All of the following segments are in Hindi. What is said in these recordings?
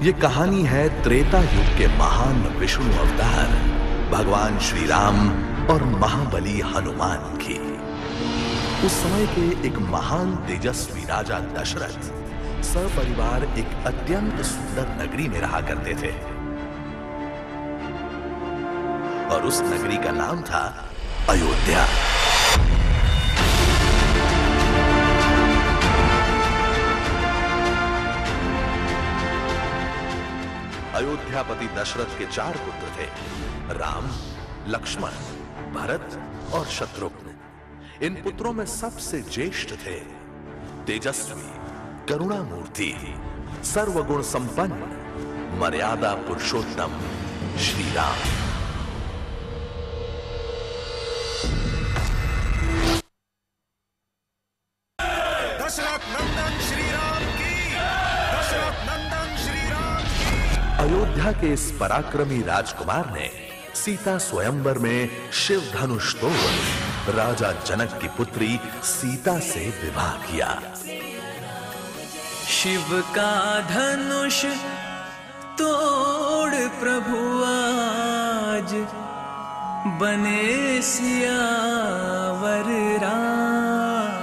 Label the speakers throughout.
Speaker 1: ये कहानी है त्रेता युग के महान विष्णु अवतार भगवान श्री राम और महाबली हनुमान की। उस समय के एक महान तेजस्वी राजा दशरथ सपरिवार एक अत्यंत सुंदर नगरी में रहा करते थे और उस नगरी का नाम था अयोध्या। अयोध्यापति दशरथ के 4 पुत्र थे, राम, लक्ष्मण, भरत और शत्रुघ्न। इन पुत्रों में सबसे ज्येष्ठ थे तेजस्वी, करुणामूर्ति, सर्वगुण संपन्न, मर्यादा पुरुषोत्तम श्री राम।
Speaker 2: दशरथ नंदन श्री राम की, दशरथ नंदन श्री राम की।
Speaker 1: अयोध्या के इस पराक्रमी राजकुमार ने सीता स्वयंवर में शिव धनुष तोड़ राजा जनक की पुत्री सीता से विवाह किया।
Speaker 3: शिव का धनुष तोड़ प्रभु आज बने सियावर राम।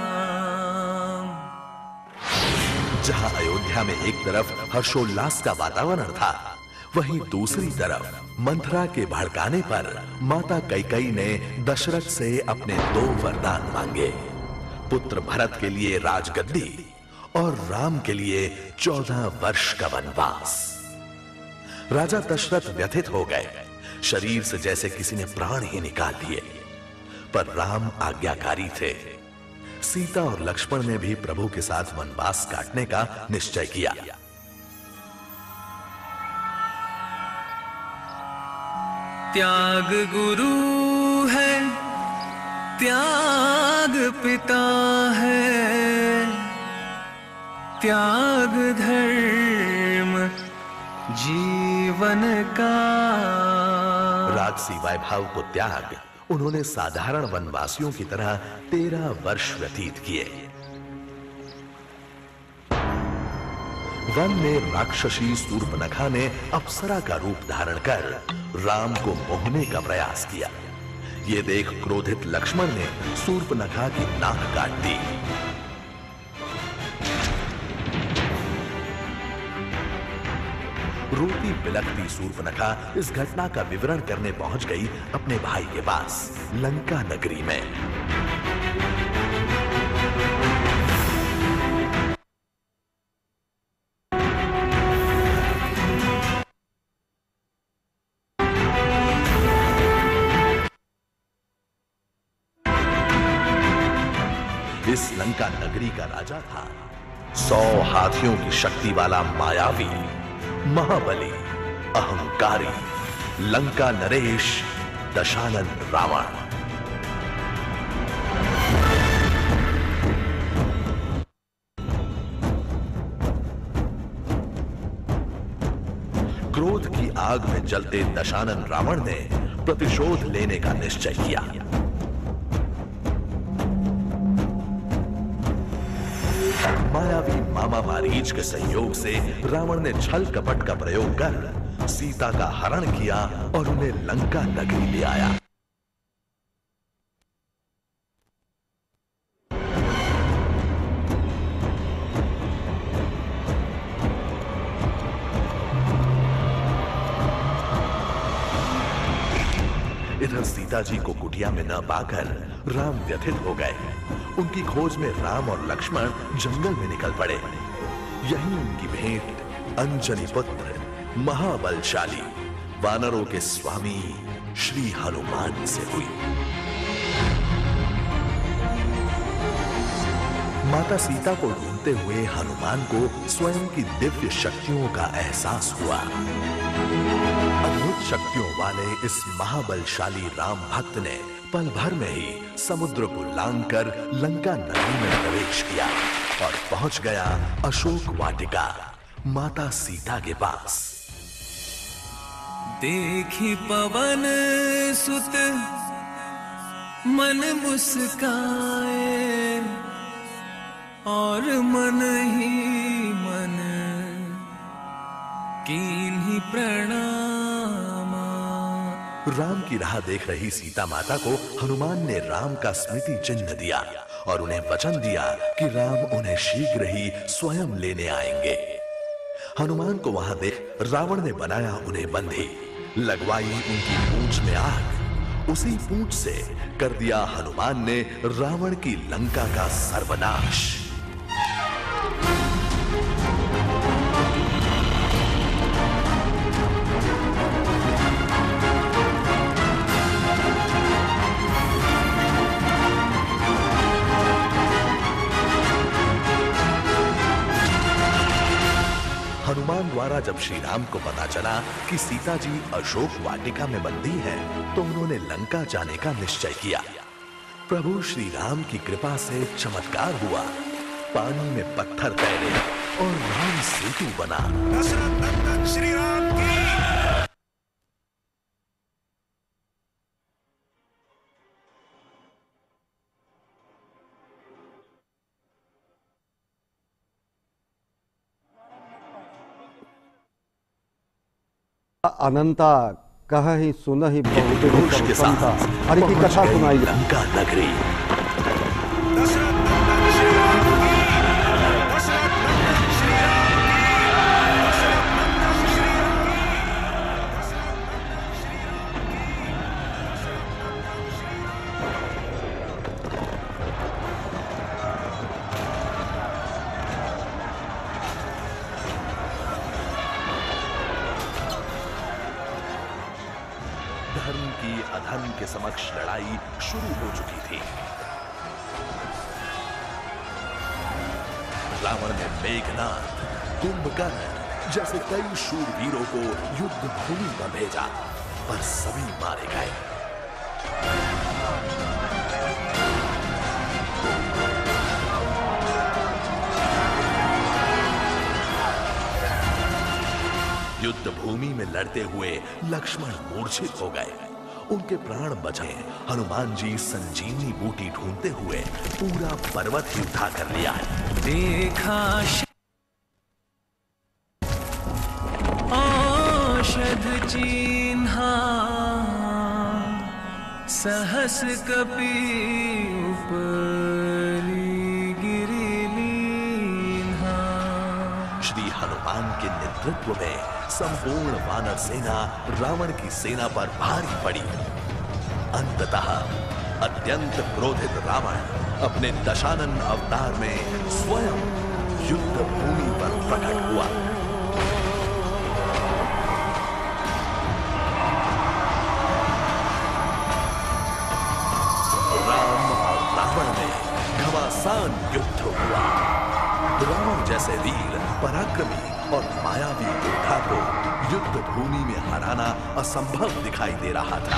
Speaker 1: जहां अयोध्या में एक तरफ हर्षोल्लास का वातावरण था, वहीं दूसरी तरफ मंथरा के भड़काने पर माता कैकेयी ने दशरथ से अपने 2 वरदान मांगे, पुत्र भरत के लिए राजगद्दी और राम के लिए 14 वर्ष का वनवास। राजा दशरथ व्यथित हो गए, शरीर से जैसे किसी ने प्राण ही निकाल दिए, पर राम आज्ञाकारी थे। सीता और लक्ष्मण ने भी प्रभु के साथ वनवास काटने का निश्चय किया।
Speaker 3: त्याग गुरु है, त्याग पिता है, त्याग धर्म जीवन का।
Speaker 1: राजसी वैभव को त्याग उन्होंने साधारण वनवासियों की तरह 13 वर्ष व्यतीत किए। वन में राक्षसी शूर्पणखा ने अप्सरा का रूप धारण कर राम को मोहने का प्रयास किया। ये देख क्रोधित लक्ष्मण ने शूर्पणखा की नाक काट दी। रोती बिलखती शूर्पणखा इस घटना का विवरण करने पहुंच गई अपने भाई के पास लंका नगरी में। इस लंका नगरी का राजा था 100 हाथियों की शक्ति वाला मायावी, महाबली, अहंकारी, लंका नरेश दशानन रावण। क्रोध की आग में जलते दशानन रावण ने प्रतिशोध लेने का निश्चय किया। मायावी मामा मारीच के सहयोग से रावण ने छल कपट का प्रयोग कर सीता का हरण किया और उन्हें लंका नगरी ले आया। इधर सीता जी को कुटिया में न पाकर राम व्यथित हो गए। उनकी खोज में राम और लक्ष्मण जंगल में निकल पड़े। यहीं उनकी भेंट अंजनी पुत्र महाबलशाली वानरों के स्वामी श्री हनुमान से हुई। माता सीता को ढूंढते हुए हनुमान को स्वयं की दिव्य शक्तियों का एहसास हुआ। अद्भुत शक्तियों वाले इस महाबलशाली राम भक्त ने पल भर में ही समुद्र को लांघकर लंका नगरी में प्रवेश किया और पहुंच गया अशोक वाटिका माता सीता के पास।
Speaker 3: देखी पवन सुत मन मुस्काए और मन ही मन कीन्ही प्रणाम।
Speaker 1: राम की राह देख रही सीता माता को हनुमान ने राम का स्मृति चिन्ह दिया और उन्हें वचन दिया कि राम उन्हें शीघ्र ही स्वयं लेने आएंगे। हनुमान को वहां देख रावण ने बनाया उन्हें बंदी, लगवाई उनकी पूंछ में आग। उसी पूंछ से कर दिया हनुमान ने रावण की लंका का सर्वनाश। हनुमान द्वारा जब श्री राम को पता चला कि सीता जी अशोक वाटिका में बंदी हैं, तो उन्होंने लंका जाने का निश्चय किया। प्रभु श्री राम की कृपा से चमत्कार हुआ, पानी में पत्थर तैरे और राम सेतु बना।
Speaker 2: दशरथ नंदन श्री राम की।
Speaker 4: अनंता कहहि सुनहि बहुत
Speaker 1: घोष के साथ
Speaker 4: हरि की कथा सुनाई।
Speaker 1: लंका नगरी।
Speaker 2: दशरथ नंदन श्री राम की। दशरथ नंदन श्री राम की। दशरथ नंदन श्री राम की। दशरथ नंदन श्री राम की। दशरथ नंदन श्री राम।
Speaker 1: धर्म की अधर्म के समक्ष लड़ाई शुरू हो चुकी थी। रावण ने मेघनाथ, कुंभकर्ण जैसे कई शूरवीरों को युद्ध भूमि पर भेजा, पर सभी मारे गए। युद्ध भूमि में लड़ते हुए लक्ष्मण मूर्छित हो गए, उनके प्राण बचे। हनुमान जी संजीवनी बूटी ढूंढते हुए पूरा पर्वत ही उठा कर लिया।
Speaker 3: देखा औषध चिन्हा, सहस कपि उपरि गिरि लीन्हा।
Speaker 1: श्री हनुमान के नेतृत्व में संपूर्ण वानर सेना रावण की सेना पर भारी पड़ी। अंततः अत्यंत क्रोधित रावण अपने दशानन अवतार में स्वयं युद्ध भूमि पर प्रकट हुआ। राम और रावण में घमासान युद्ध हुआ। रावण जैसे वीर, पराक्रमी और मायावी योद्धा को युद्ध भूमि में हराना असंभव दिखाई दे रहा था।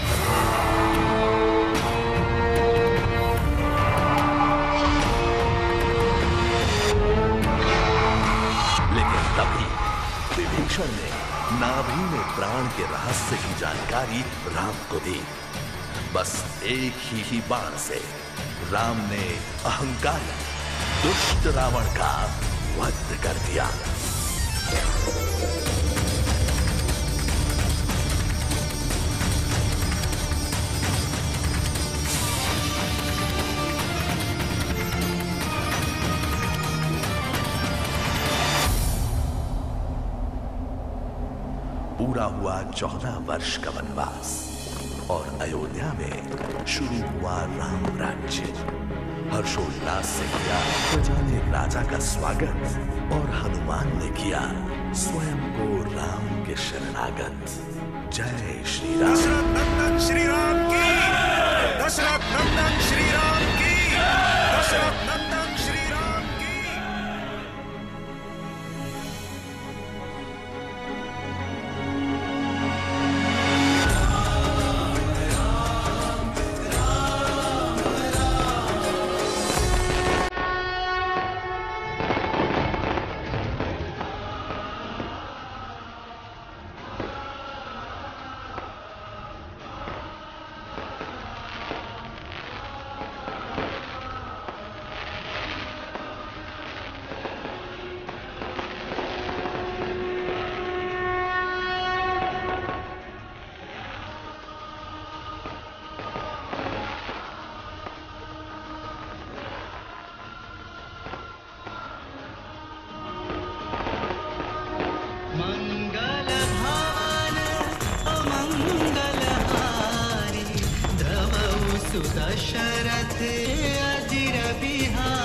Speaker 1: लेकिन तभी विभीषण ने नाभि में प्राण के रहस्य की जानकारी राम को दी। बस एक ही बाण से राम ने अहंकारी दुष्ट रावण का वध कर दिया। पूरा हुआ 14 वर्ष का वनवास और अयोध्या में शुरू हुआ राम राज्य। हर्षोल्लास से किया प्रजा ने राजा का स्वागत और हनुमान ने किया स्वयं को राम के शरणागत। जय श्री राम।
Speaker 2: दशरथ नंदन श्री राम की। दशरथ नंदन श्री राम की। दशरथ नंदन श्री राम की।
Speaker 5: अजीर बिहार